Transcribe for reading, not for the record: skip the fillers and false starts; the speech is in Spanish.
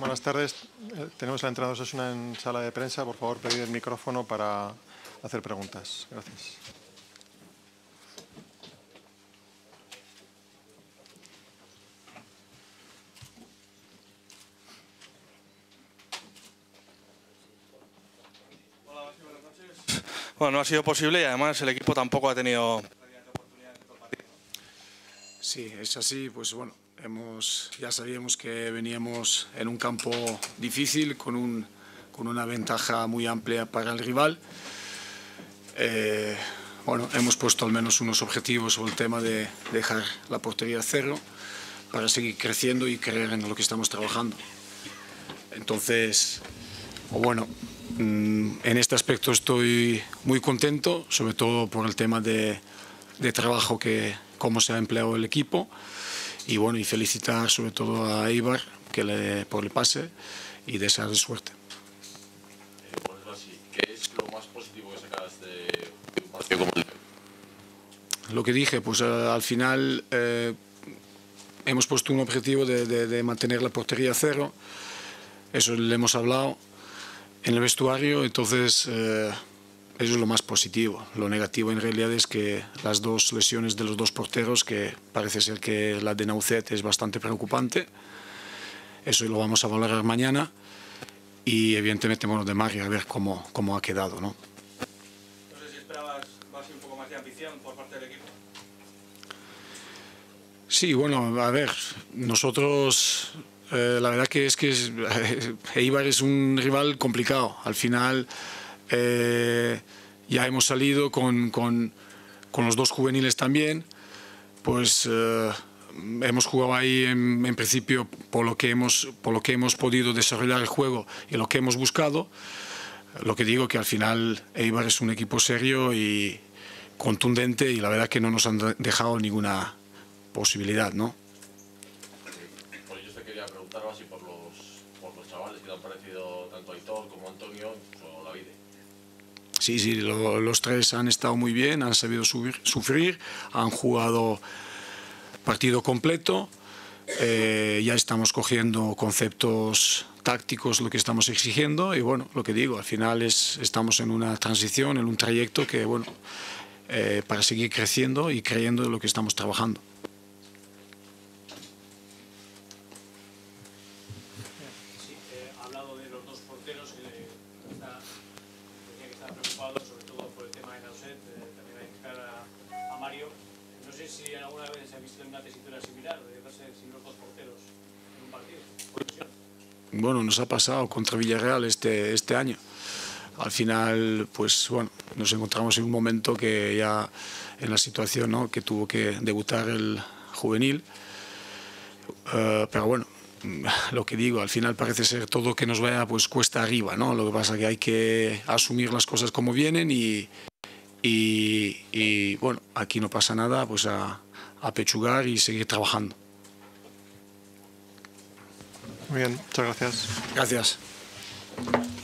Buenas tardes. Tenemos al entrenador Osasuna en sala de prensa. Por favor, pedid el micrófono para hacer preguntas. Gracias. Bueno, no ha sido posible y además el equipo tampoco ha tenido... Sí, es así. Pues bueno, ya sabíamos que veníamos en un campo difícil con una ventaja muy amplia para el rival. Bueno, hemos puesto al menos unos objetivos sobre el tema de dejar la portería a cero para seguir creciendo y creer en lo que estamos trabajando. Entonces, bueno, en este aspecto estoy muy contento, sobre todo por el tema de trabajo, cómo se ha empleado el equipo, y bueno, y felicitar sobre todo a Eibar por el pase y desearle suerte. Por eso así, ¿qué es lo más positivo que sacas de un partido como el de? Lo que dije, pues al final hemos puesto un objetivo de mantener la portería a cero. Eso le hemos hablado en el vestuario, entonces eso es lo más positivo. Lo negativo en realidad es que las dos lesiones de los dos porteros, que parece ser que la de Naucet es bastante preocupante, eso lo vamos a valorar mañana, y evidentemente, bueno, de Mario, a ver cómo ha quedado, ¿no? No sé si esperabas un poco más de ambición por parte del equipo. Sí, bueno, a ver, nosotros... la verdad que Eibar es un rival complicado. Al final ya hemos salido con los dos juveniles también. Pues hemos jugado ahí en principio por lo que hemos podido desarrollar el juego y lo que hemos buscado. Lo que digo que al final Eibar es un equipo serio y contundente, y la verdad que no nos han dejado ninguna posibilidad, ¿no? Así por los chavales que te han parecido, tanto Aitor como Antonio, o Davide. Sí, los tres han estado muy bien, han sabido sufrir, han jugado partido completo. Ya estamos cogiendo conceptos tácticos, lo que estamos exigiendo, y bueno, lo que digo, al final estamos en una transición, en un trayecto que, bueno, para seguir creciendo y creyendo en lo que estamos trabajando. No sé si alguna vez se ha visto en una tesitura similar, de verse sin los dos porteros en un partido. Bueno, nos ha pasado contra Villarreal este año. Al final, pues bueno, nos encontramos en un momento que ya en la situación, ¿no?, que tuvo que debutar el juvenil. Pero bueno, lo que digo, al final parece ser todo que nos vaya pues cuesta arriba, ¿no? Lo que pasa es que hay que asumir las cosas como vienen y bueno, aquí no pasa nada, pues a pechugar y seguir trabajando. Muy bien, muchas gracias. Gracias.